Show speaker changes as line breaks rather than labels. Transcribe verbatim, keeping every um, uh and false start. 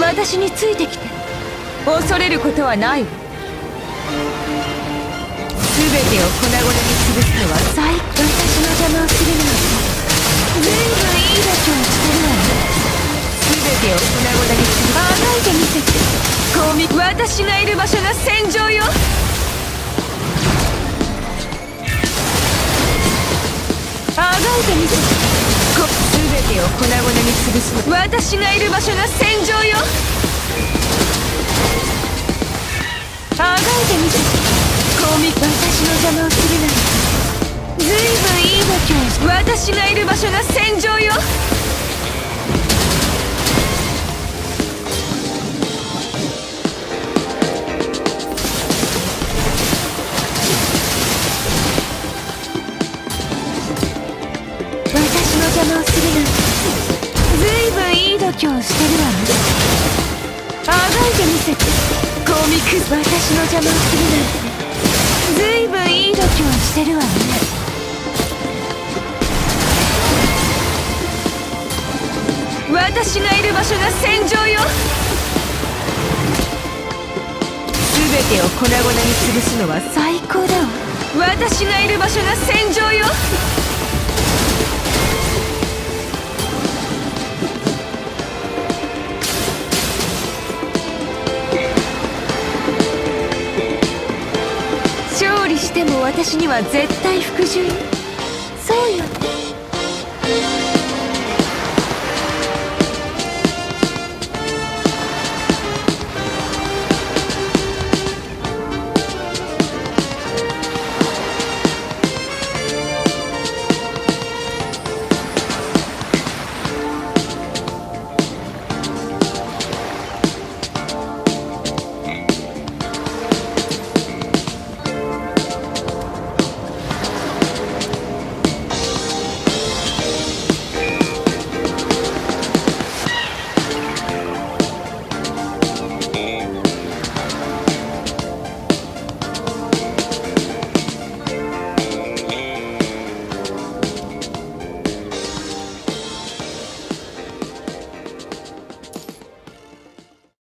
私についてきて。恐れることはないわ。全てを粉々に潰すのは最高。私の邪魔をするのはずいぶんいい度胸をしてるわね。全てを粉々に潰す。あがいてみせて。こうみ私がいる場所が戦場よ。あがいてみせて。こ全てを粉々に潰す。私がいる場所が戦場よ。あがいてみせて。こうみ私の邪魔をするならずいぶんいい度胸。私がいる場所が戦場よ。私の邪魔をするなんてずいぶんいい度胸をしてるわね。あがいてみせて。コミック私の邪魔をするなんてずいぶんいい度胸をしてるわね。私がいる場所が戦場よ。全てを粉々に潰すのは最高だわ。私がいる場所が戦場よ。勝利しても私には絶対服従よ。そうよね。